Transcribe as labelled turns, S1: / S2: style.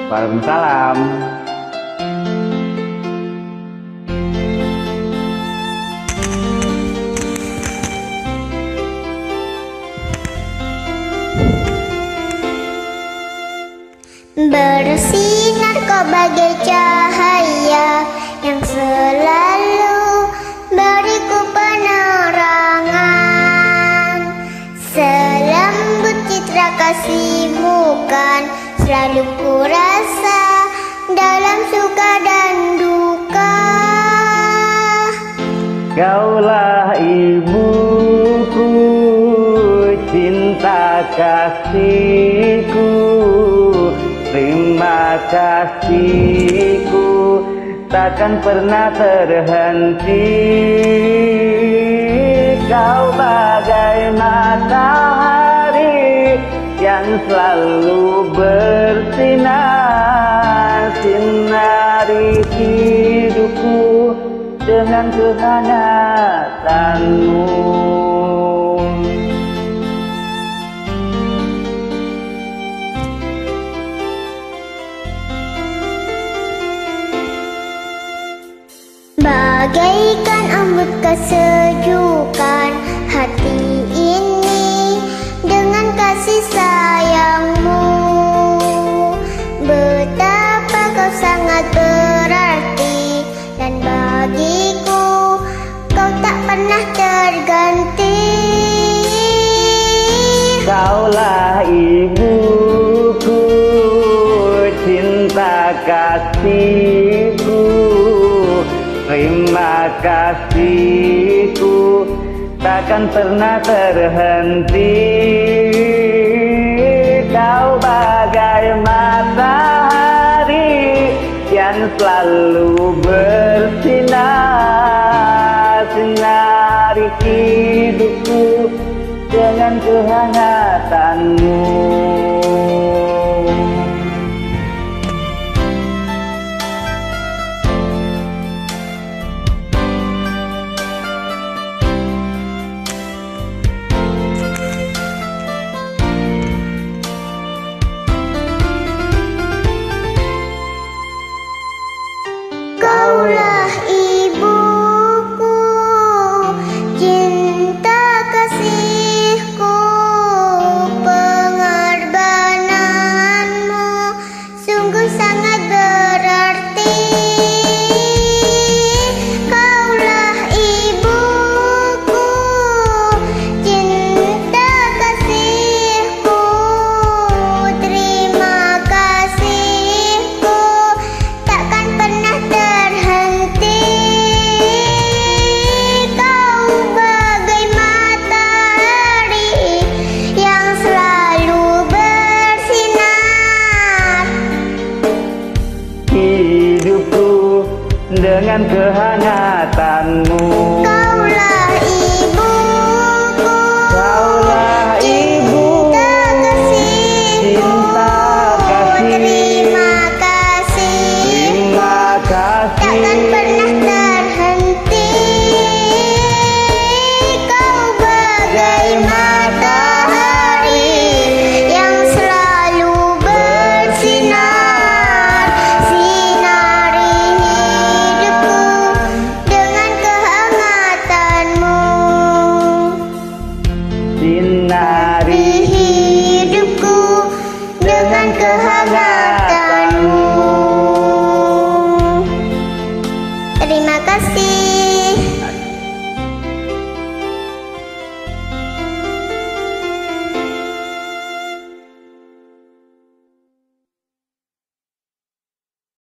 S1: Waalaikumsalam.
S2: Bersinar kau bagai cahaya yang selalu beriku penerangan. Selembut citra kasihmu kan selalu ku rasa dalam suka dan duka.
S1: Kaulah ibuku, cinta kasihku, terima kasihku takkan pernah terhenti. Kau bagai matahari yang selalu bersinar, sinari hidupku dengan kehangatanmu.
S2: Bagaikan embun kesejukan hati ini dengan kasih sayangmu. Betapa kau sangat berarti, dan bagiku kau tak pernah terganti.
S1: Kaulah ibuku, cinta kasihku, terima kasihku takkan pernah terhenti. Kau bagai matahari yang selalu bersinar, sinari hidupku dengan kehangatanmu.